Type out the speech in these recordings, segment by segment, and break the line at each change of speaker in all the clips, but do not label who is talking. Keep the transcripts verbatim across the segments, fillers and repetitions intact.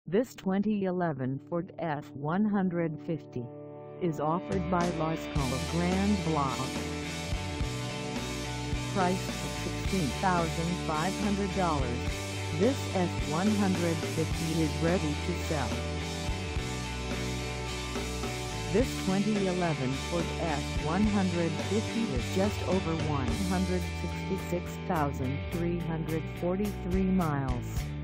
This twenty eleven Ford F one fifty is offered by Lasco of Grand Blanc. Priced at sixteen thousand five hundred dollars, this F one fifty is ready to sell. This twenty eleven Ford F one fifty is just over one hundred sixty-six thousand three hundred forty-three miles.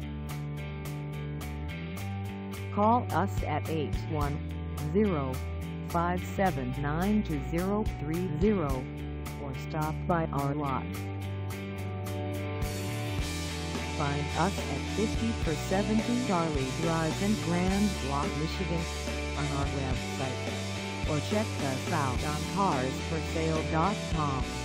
Call us at eight one zero, five seven nine, two zero three zero or stop by our lot. Find us at fifty per seventy Charlie Drive in Grand Blanc, Michigan on our website, or check us out on cars for sale dot com.